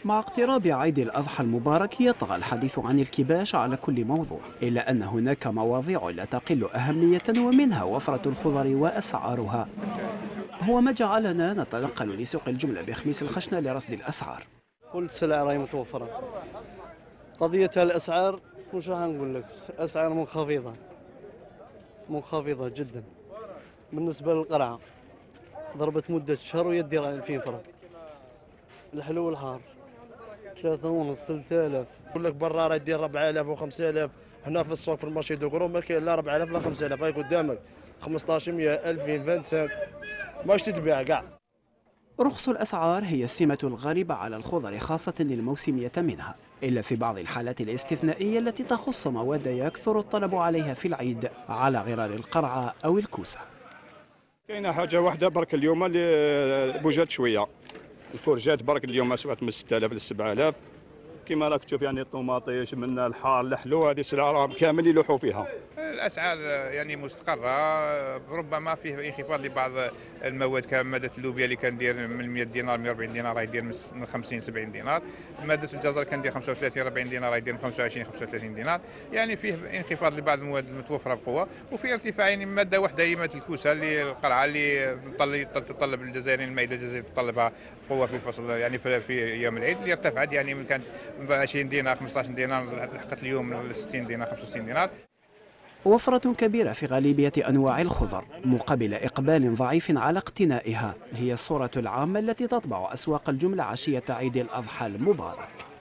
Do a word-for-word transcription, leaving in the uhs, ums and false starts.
مع اقتراب عيد الأضحى المبارك يطغى الحديث عن الكباش على كل موضوع، إلا أن هناك مواضيع لا تقل أهمية ومنها وفرة الخضر وأسعارها. هو ما جعلنا نتنقل لسوق الجملة بخميس الخشنة لرصد الأسعار. كل السلع راهي متوفرة. قضية الأسعار وش راح نقول لك؟ أسعار منخفضة منخفضة جدا. بالنسبة للقرعة ضربت مدة شهر ويدير ألفين فرق. الحلو والحار ثلاثة ونص ثلاثة آلاف. يقول لك برا راه يدير أربعة آلاف وخمسة آلاف، هنا في السوق في المارشي دوكرو ما كاين لا أربعة آلاف لا خمسة آلاف، هاي قدامك خمسطاش مية ألفين خمسة وعشرين ماش تتباع كاع. رخص الأسعار هي السمة الغالبة على الخضر خاصة الموسمية منها، إلا في بعض الحالات الاستثنائية التي تخص مواد يكثر الطلب عليها في العيد على غرار القرعة أو الكوسة. كاينه حاجه واحده برك اليوم اللي بوجات شويه، الكورجات برك اليوم اسعارها من ستة آلاف ل سبعة آلاف، كما راك تشوف يعني الطوماطيش من الحار الحلو هذه السلعه راهم كامل يلوحوا فيها. الاسعار يعني مستقره، ربما فيه انخفاض لبعض المواد كماده اللوبيا اللي كندير من مية دينار مية وأربعين دينار راهي يدير من خمسين سبعين دينار، ماده الجزر كندير خمسة وثلاثين أربعين دينار راهي يدير من خمسة وعشرين خمسة وثلاثين دينار، يعني فيه انخفاض لبعض المواد المتوفره بقوه، وفي ارتفاع يعني ماده واحده هي ماده الكوسه اللي القرعه اللي تتطلب الجزائريين المائده الجزائريه تتطلبها قوه في الفصل يعني في يوم العيد، اللي ارتفعت يعني من كانت عشرين دينار خمسطاش دينار لحقت اليوم ل ستين دينار خمسة وستين دينار. وفرة كبيرة في غالبية أنواع الخضر مقابل إقبال ضعيف على اقتنائها هي الصورة العامة التي تطبع أسواق الجملة عشية عيد الأضحى المبارك.